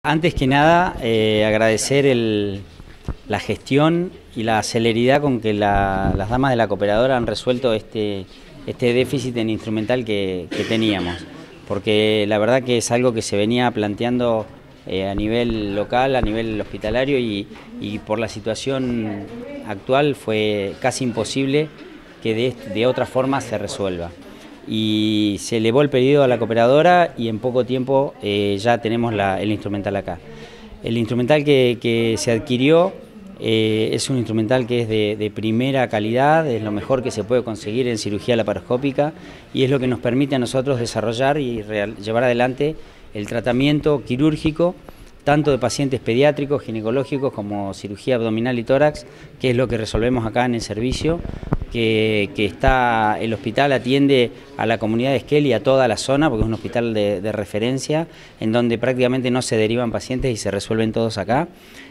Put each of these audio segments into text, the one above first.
Antes que nada, agradecer la gestión y la celeridad con que las damas de la cooperadora han resuelto este déficit en instrumental que teníamos, porque la verdad que es algo que se venía planteando a nivel local, a nivel hospitalario y por la situación actual fue casi imposible que de otra forma se resuelva. Y se elevó el pedido a la cooperadora y en poco tiempo ya tenemos el instrumental acá. El instrumental que se adquirió es un instrumental que es de primera calidad, es lo mejor que se puede conseguir en cirugía laparoscópica y es lo que nos permite a nosotros desarrollar y llevar adelante el tratamiento quirúrgico tanto de pacientes pediátricos, ginecológicos como cirugía abdominal y tórax, que es lo que resolvemos acá en el servicio, que está, el hospital atiende a la comunidad de Esquel y a toda la zona, porque es un hospital de referencia, en donde prácticamente no se derivan pacientes y se resuelven todos acá.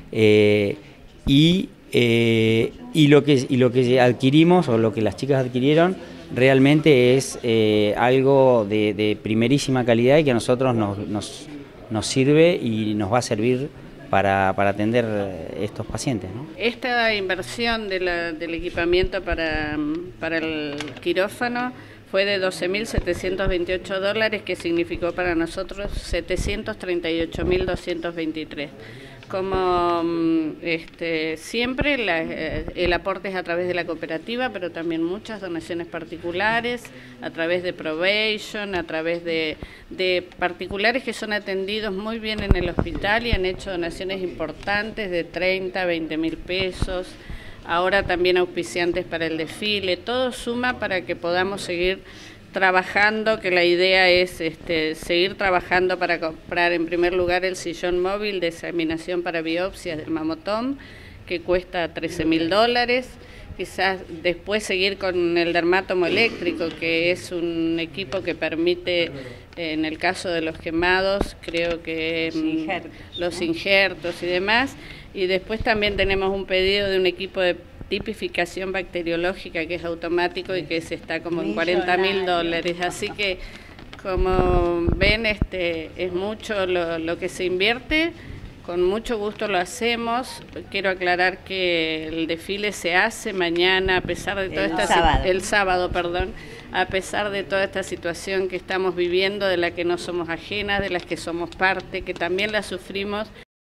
Y lo que adquirimos, o lo que las chicas adquirieron, realmente es algo de primerísima calidad y que a nosotros nos sirve y nos va a servir para atender estos pacientes, ¿no? Esta inversión del equipamiento para el quirófano fue de $12.728, que significó para nosotros 738.223. Como siempre, el aporte es a través de la cooperativa, pero también muchas donaciones particulares, a través de Probation, a través de particulares que son atendidos muy bien en el hospital y han hecho donaciones importantes de 30, 20.000 pesos. Ahora también auspiciantes para el desfile. Todo suma para que podamos seguir trabajando, que la idea es seguir trabajando para comprar en primer lugar el sillón móvil de examinación para biopsias del mamotón, que cuesta $13.000, quizás después seguir con el dermátomo eléctrico, que es un equipo que permite, en el caso de los quemados, creo que los injertos y demás, y después también tenemos un pedido de un equipo de tipificación bacteriológica que es automático y que se está como en $40.000, así que como ven es mucho lo que se invierte, con mucho gusto lo hacemos. Quiero aclarar que el desfile se hace mañana a pesar de toda el sábado, perdón, a pesar de toda esta situación que estamos viviendo, de la que no somos ajenas, de las que somos parte, que también la sufrimos